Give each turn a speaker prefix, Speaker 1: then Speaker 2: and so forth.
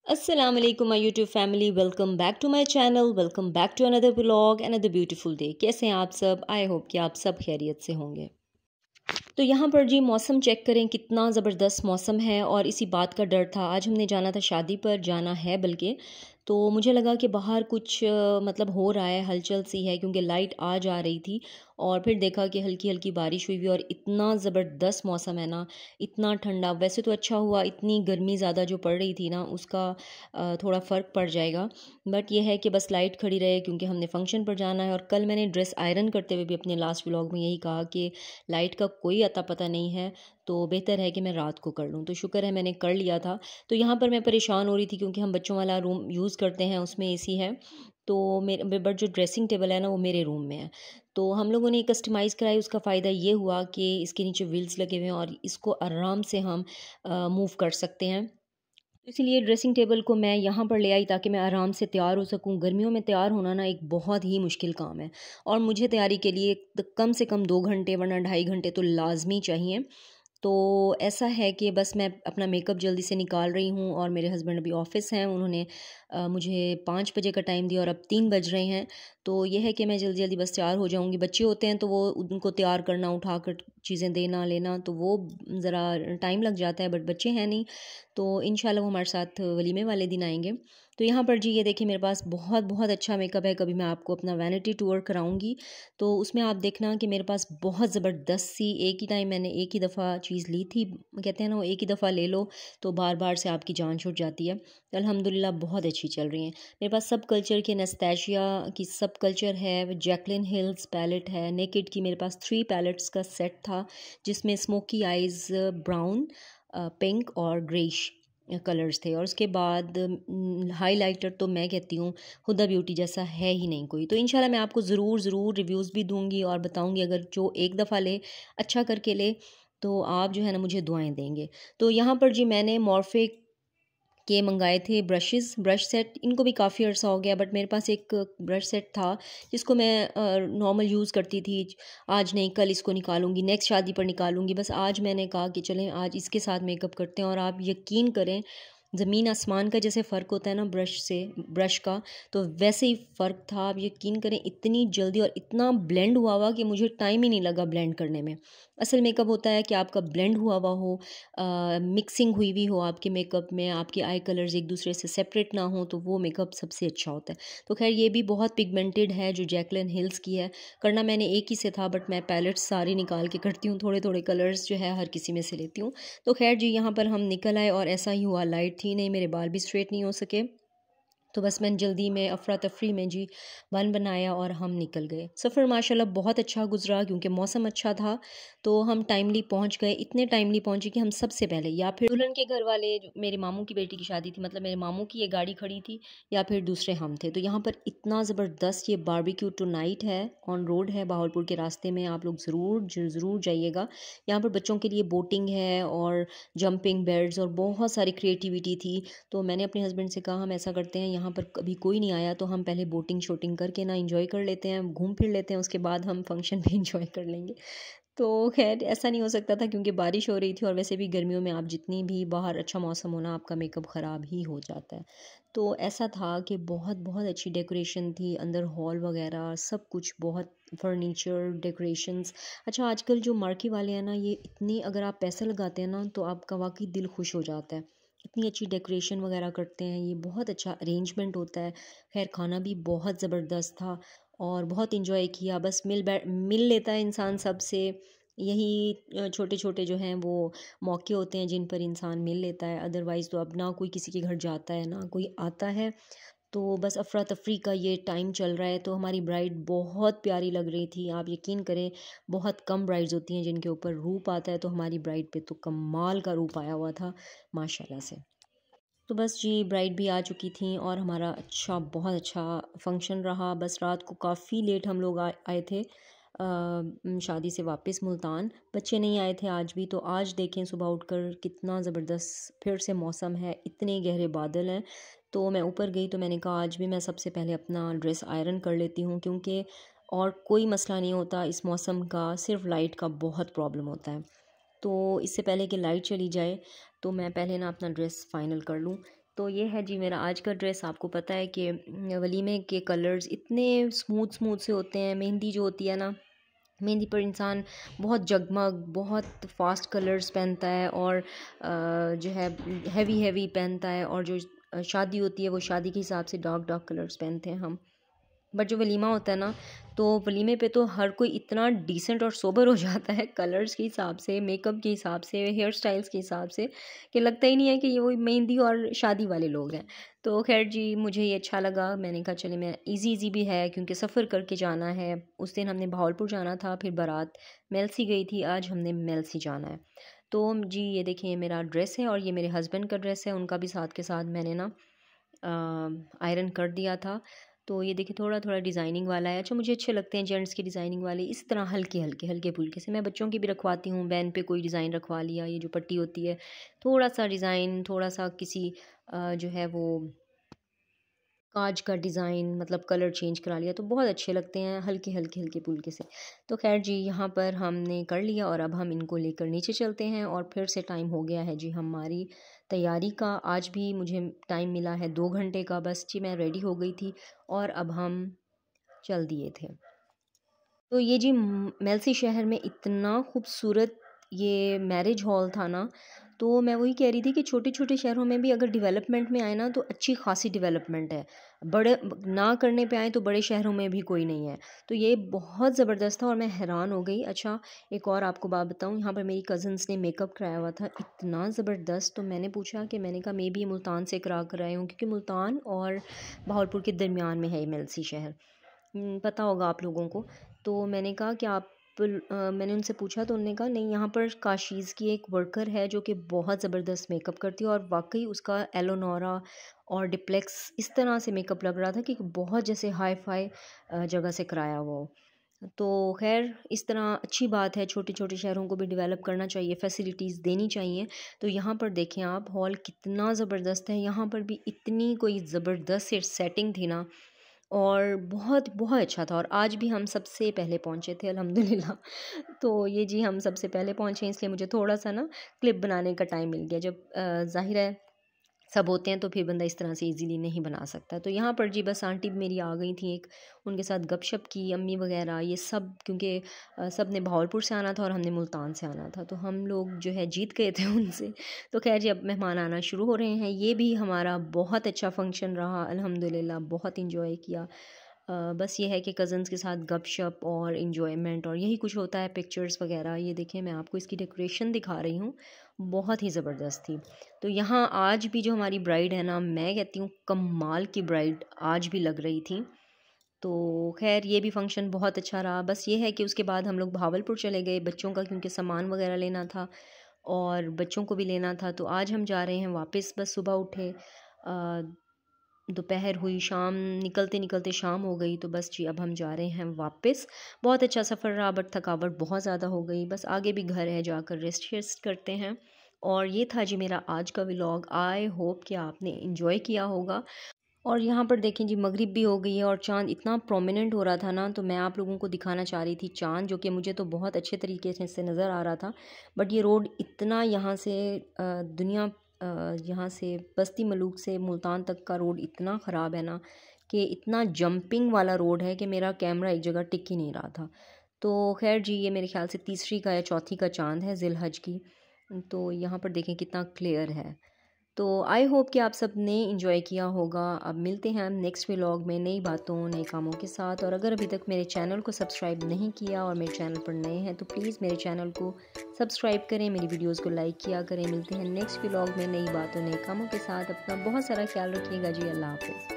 Speaker 1: अस्सलाम वालेकुम my YouTube family, welcome back to my channel, welcome back to another vlog, another beautiful day. कैसे हैं आप सब? आई होप कि आप सब खैरियत से होंगे। तो यहाँ पर जी मौसम चेक करें, कितना ज़बरदस्त मौसम है। और इसी बात का डर था, आज हमने जाना था शादी पर, जाना है बल्कि। तो मुझे लगा कि बाहर कुछ मतलब हो रहा है, हलचल सी है, क्योंकि लाइट आ जा रही थी। और फिर देखा कि हल्की हल्की बारिश हुई हुई, और इतना ज़बरदस्त मौसम है ना, इतना ठंडा। वैसे तो अच्छा हुआ, इतनी गर्मी ज़्यादा जो पड़ रही थी ना, उसका थोड़ा फ़र्क पड़ जाएगा। बट ये है कि बस लाइट खड़ी रहे, क्योंकि हमने फंक्शन पर जाना है। और कल मैंने ड्रेस आयरन करते हुए भी अपने लास्ट व्लॉग में यही कहा कि लाइट का कोई अता पता नहीं है, तो बेहतर है कि मैं रात को कर लूँ। तो शुक्र है मैंने कर लिया था। तो यहाँ पर मैं परेशान हो रही थी, क्योंकि हम बच्चों वाला रूम यूज़ करते हैं, उसमें एसी है। तो मेरे बट जो ड्रेसिंग टेबल है ना, वो मेरे रूम में है। तो हम लोगों ने कस्टमाइज़ कराई। उसका फ़ायदा ये हुआ कि इसके नीचे व्हील्स लगे हुए हैं, और इसको आराम से हम मूव कर सकते हैं। तो इसीलिए ड्रेसिंग टेबल को मैं यहाँ पर ले आई, ताकि मैं आराम से तैयार हो सकूँ। गर्मियों में तैयार होना ना एक बहुत ही मुश्किल काम है, और मुझे तैयारी के लिए कम से कम 2 घंटे, वरना 2.5 घंटे तो लाजमी चाहिए। तो ऐसा है कि बस मैं अपना मेकअप जल्दी से निकाल रही हूँ, और मेरे हस्बैंड अभी ऑफ़िस हैं। उन्होंने मुझे 5 बजे का टाइम दिया, और अब 3 बज रहे हैं। तो ये है कि मैं जल्दी जल्दी बस तैयार हो जाऊँगी। बच्चे होते हैं तो वो उनको तैयार करना, उठा कर चीज़ें देना लेना, तो वो ज़रा टाइम लग जाता है। बट बच्चे हैं नहीं, तो इंशाल्लाह वो हमारे साथ वलीमे वाले दिन आएंगे। तो यहाँ पर जी ये देखिए, मेरे पास बहुत बहुत अच्छा मेकअप है। कभी मैं आपको अपना वैनिटी टूर कराऊंगी, तो उसमें आप देखना कि मेरे पास बहुत ज़बरदस्त सी, एक ही टाइम मैंने एक ही दफ़ा चीज़ ली थी। कहते हैं ना, वो एक ही दफ़ा ले लो तो बार बार से आपकी जान छूट जाती है। तो अल्हम्दुलिल्लाह बहुत अच्छी चल रही हैं। मेरे पास सब कल्चर के, नस्टैशिया की सब कल्चर है, जैकलिन हिल्स पैलेट है, नेकेड की मेरे पास 3 पैलेट्स का सेट था, जिसमें स्मोकी आइज़, ब्राउन, पिंक और ग्रेश कलर्स थे। और उसके बाद हाइलाइटर तो मैं कहती हूँ हुदा ब्यूटी जैसा है ही नहीं कोई। तो इंशाल्लाह मैं आपको ज़रूर रिव्यूज़ भी दूंगी, और बताऊंगी अगर जो एक दफ़ा ले, अच्छा करके ले, तो आप जो है ना मुझे दुआएं देंगे। तो यहाँ पर जी मैंने मॉर्फे के मंगाए थे ब्रश सेट। इनको भी काफ़ी अर्सा हो गया, बट मेरे पास एक ब्रश सेट था जिसको मैं नॉर्मल यूज़ करती थी। आज नहीं, कल इसको निकालूंगी, नेक्स्ट शादी पर निकालूंगी। बस आज मैंने कहा कि चलें आज इसके साथ मेकअप करते हैं। और आप यकीन करें, ज़मीन आसमान का जैसे फ़र्क होता है ना ब्रश का, तो वैसे ही फ़र्क था। आप यकीन करें, इतनी जल्दी और इतना ब्लेंड हुआ कि मुझे टाइम ही नहीं लगा ब्लेंड करने में। असल मेकअप होता है कि आपका ब्लेंड हुआ हो, मिक्सिंग हुई हुई हो आपके मेकअप में, आपके आई कलर्स एक दूसरे से सेपरेट ना हो, तो वो मेकअप सबसे अच्छा होता है। तो खैर ये भी बहुत पिगमेंटेड है, जो जैकलिन हिल्स की है। करना मैंने एक ही से था, बट मैं पैलेट्स सारी निकाल के करती हूँ, थोड़े थोड़े कलर्स जो है हर किसी में से लेती हूँ। तो खैर जी यहाँ पर हम निकल आए, और ऐसा ही हुआ, लाइट थी नहीं, मेरे बाल भी स्ट्रेट नहीं हो सके। तो बस मैंने जल्दी में अफरा तफरी में जी बन बनाया, और हम निकल गए। सफ़र माशाल्लाह बहुत अच्छा गुजरा, क्योंकि मौसम अच्छा था। तो हम टाइमली पहुंच गए, इतने टाइमली पहुंचे कि हम सबसे पहले, या फिर दुल्हन के घर वाले, जो मेरे मामू की बेटी की शादी थी, मतलब मेरे मामू की ये गाड़ी खड़ी थी, या फिर दूसरे हम थे। तो यहाँ पर इतना ज़बरदस्त ये बारबेक्यू टू नाइट है, ऑन रोड है, बहावलपुर के रास्ते में। आप लोग ज़रूर जाइएगा। यहाँ पर बच्चों के लिए बोटिंग है, और जंपिंग बेड्स, और बहुत सारी क्रिएटिविटी थी। तो मैंने अपने हस्बैंड से कहा, हम ऐसा करते हैं, यहाँ पर कभी कोई नहीं आया, तो हम पहले बोटिंग शोटिंग करके ना इंजॉय कर लेते हैं, घूम फिर लेते हैं, उसके बाद हम फंक्शन भी इंजॉय कर लेंगे। तो खैर ऐसा नहीं हो सकता था, क्योंकि बारिश हो रही थी, और वैसे भी गर्मियों में आप जितनी भी बाहर अच्छा मौसम होना, आपका मेकअप ख़राब ही हो जाता है। तो ऐसा था कि बहुत बहुत अच्छी डेकोरेशन थी, अंदर हॉल वगैरह सब कुछ, बहुत फर्नीचर डेकोरेशंस। अच्छा, आजकल जो मार्की वाले हैं ना, ये इतनी, अगर आप पैसा लगाते हैं ना, तो आपका वाकई दिल खुश हो जाता है। इतनी अच्छी डेकोरेशन वगैरह करते हैं, ये बहुत अच्छा अरेंजमेंट होता है। खैर खाना भी बहुत ज़बरदस्त था, और बहुत इंजॉय किया। बस मिल लेता है इंसान सबसे। यही छोटे छोटे जो हैं वो मौके होते हैं, जिन पर इंसान मिल लेता है। अदरवाइज़ तो अब ना कोई किसी के घर जाता है, ना कोई आता है। तो बस अफरा तफरी का ये टाइम चल रहा है। तो हमारी ब्राइड बहुत प्यारी लग रही थी, आप यकीन करें, बहुत कम ब्राइड्स होती हैं जिनके ऊपर रूप आता है, तो हमारी ब्राइड पे तो कमाल का रूप आया हुआ था माशाल्लाह से। तो बस जी ब्राइड भी आ चुकी थी, और हमारा बहुत अच्छा फंक्शन रहा। बस रात को काफ़ी लेट हम लोग आए थे शादी से वापस मुल्तान। बच्चे नहीं आए थे आज भी। तो आज देखें सुबह उठकर कितना ज़बरदस्त फिर से मौसम है, इतने गहरे बादल हैं। तो मैं ऊपर गई, तो मैंने कहा आज भी मैं सबसे पहले अपना ड्रेस आयरन कर लेती हूँ, क्योंकि और कोई मसला नहीं होता इस मौसम का, सिर्फ लाइट का बहुत प्रॉब्लम होता है। तो इससे पहले कि लाइट चली जाए, तो मैं पहले ना अपना ड्रेस फ़ाइनल कर लूँ। तो ये है जी मेरा आज का ड्रेस। आपको पता है कि वलीमे के कलर्स इतने स्मूथ स्मूथ से होते हैं। मेहंदी जो होती है ना, मेहंदी पर इंसान बहुत जगमग, बहुत फास्ट कलर्स पहनता है और जो है हैवी हैवी पहनता है, और जो शादी होती है वो शादी के हिसाब से डार्क डार्क कलर्स पहनते हैं हम। बट जो वलीमा होता है ना, तो वलीमे पे तो हर कोई इतना डिसेंट और सोबर हो जाता है कलर्स के हिसाब से, मेकअप के हिसाब से, हेयर स्टाइल्स के हिसाब से, कि लगता ही नहीं है कि ये वही मेहंदी और शादी वाले लोग हैं। तो खैर जी, मुझे ये अच्छा लगा। मैंने कहा चले, मैं इजी भी है क्योंकि सफ़र करके जाना है। उस दिन हमने बहावलपुर जाना था, फिर बारात मेलसी गई थी, आज हमने मेलसी जाना है। तो जी ये देखिए मेरा ड्रेस है, और ये मेरे हस्बैंड का ड्रेस है, उनका भी साथ के साथ मैंने ना आयरन कर दिया था। तो ये देखिए थोड़ा थोड़ा डिज़ाइनिंग वाला है। अच्छा, मुझे अच्छे लगते हैं जेंट्स के डिज़ाइनिंग वाले, इस तरह हल्के हल्के हल्के फुल्के से। मैं बच्चों की भी रखवाती हूँ, बैन पे कोई डिज़ाइन रखवा लिया, ये जो पट्टी होती है, थोड़ा सा डिज़ाइन, थोड़ा सा किसी जो है वो काज का डिज़ाइन, मतलब कलर चेंज करा लिया, तो बहुत अच्छे लगते हैं हल्के हल्के हल्के फुल्के से। तो खैर जी, यहाँ पर हमने कर लिया और अब हम इनको लेकर नीचे चलते हैं। और फिर से टाइम हो गया है जी हमारी तैयारी का। आज भी मुझे टाइम मिला है 2 घंटे का। बस जी मैं रेडी हो गई थी और अब हम चल दिए थे। तो ये जी मेलसी शहर में इतना खूबसूरत ये मैरिज हॉल था ना, तो मैं वही कह रही थी कि छोटे छोटे शहरों में भी अगर डेवलपमेंट में आए ना, तो अच्छी खासी डेवलपमेंट है। बड़े ना करने पे आए तो बड़े शहरों में भी कोई नहीं है। तो ये बहुत ज़बरदस्त था और मैं हैरान हो गई। अच्छा, एक और आपको बात बताऊँ, यहाँ पर मेरी कज़न्स ने मेकअप कराया हुआ था, इतना ज़बरदस्त। तो मैंने पूछा कि मैंने कहा मे बी मुल्तान से करा कर आए हूँ, क्योंकि मुल्तान और बहावलपुर के दरमियान में है ये मेलसी शहर, पता होगा आप लोगों को। तो मैंने कहा कि मैंने उनसे पूछा, तो उन्होंने कहा नहीं, यहाँ पर काशीज़ की एक वर्कर है जो कि बहुत ज़बरदस्त मेकअप करती है, और वाकई उसका एलोनोरा और डिप्लेक्स इस तरह से मेकअप लग रहा था कि बहुत जैसे हाई फाई जगह से कराया हुआ हो। तो खैर, इस तरह अच्छी बात है, छोटे छोटे शहरों को भी डेवलप करना चाहिए, फैसिलिटीज़ देनी चाहिए। तो यहाँ पर देखें आप, हॉल कितना ज़बरदस्त है। यहाँ पर भी इतनी कोई ज़बरदस्त सेटिंग थी ना, और बहुत बहुत अच्छा था। और आज भी हम सबसे पहले पहुँचे थे अल्हम्दुलिल्लाह। तो ये जी हम सबसे पहले पहुँचे, इसलिए मुझे थोड़ा सा ना क्लिप बनाने का टाइम मिल गया। जब ज़ाहिर है सब होते हैं तो फिर बंदा इस तरह से इजीली नहीं बना सकता। तो यहाँ पर जी बस आंटी भी मेरी आ गई थी एक, उनके साथ गपशप की, अम्मी वगैरह ये सब, क्योंकि सब ने बहावलपुर से आना था और हमने मुल्तान से आना था, तो हम लोग जो है जीत गए थे उनसे। तो खैर जी अब मेहमान आना शुरू हो रहे हैं। ये भी हमारा बहुत अच्छा फंक्शन रहा अल्हम्दुलिल्लाह, बहुत इंजॉय किया। बस ये है कि कज़न्स के साथ गपशप और इन्जॉयमेंट, और यही कुछ होता है, पिक्चर्स वगैरह। ये देखें, मैं आपको इसकी डेकोरेशन दिखा रही हूँ, बहुत ही ज़बरदस्त थी। तो यहाँ आज भी जो हमारी ब्राइड है ना, मैं कहती हूँ कमाल की ब्राइड आज भी लग रही थी। तो खैर ये भी फंक्शन बहुत अच्छा रहा। बस ये है कि उसके बाद हम लोग बहावलपुर चले गए बच्चों का, क्योंकि सामान वगैरह लेना था और बच्चों को भी लेना था। तो आज हम जा रहे हैं वापस। बस सुबह उठे, दोपहर हुई, शाम निकलते निकलते शाम हो गई, तो बस जी अब हम जा रहे हैं वापस। बहुत अच्छा सफ़र रहा, बट थकावट बहुत ज़्यादा हो गई। बस आगे भी घर है, जाकर रेस्ट करते हैं। और ये था जी मेरा आज का व्लॉग। आई होप कि आपने इन्जॉय किया होगा। और यहाँ पर देखें जी, मगरिब भी हो गई है और चाँद इतना प्रोमिनेंट हो रहा था ना, तो मैं आप लोगों को दिखाना चाह रही थी चाँद, जो कि मुझे तो बहुत अच्छे तरीके से नज़र आ रहा था। बट ये रोड इतना यहाँ से यहाँ से बस्ती मलूक से मुल्तान तक का रोड इतना ख़राब है ना, कि इतना जंपिंग वाला रोड है कि मेरा कैमरा एक जगह टिक ही नहीं रहा था। तो खैर जी, ये मेरे ख्याल से तीसरी का या चौथी का चाँद है ज़िलहज की। तो यहाँ पर देखें कितना क्लियर है। तो आई होप कि आप सब ने इंजॉय किया होगा। अब मिलते हैं हम नेक्स्ट व्लॉग में नई बातों, नए कामों के साथ। और अगर अभी तक मेरे चैनल को सब्सक्राइब नहीं किया और मेरे चैनल पर नए हैं, तो प्लीज़ मेरे चैनल को सब्सक्राइब करें, मेरी वीडियोस को लाइक किया करें। मिलते हैं नेक्स्ट व्लॉग में नई बातों, नए कामों के साथ। अपना बहुत सारा ख्याल रखिएगा जी। अल्लाह हाफ़िज़।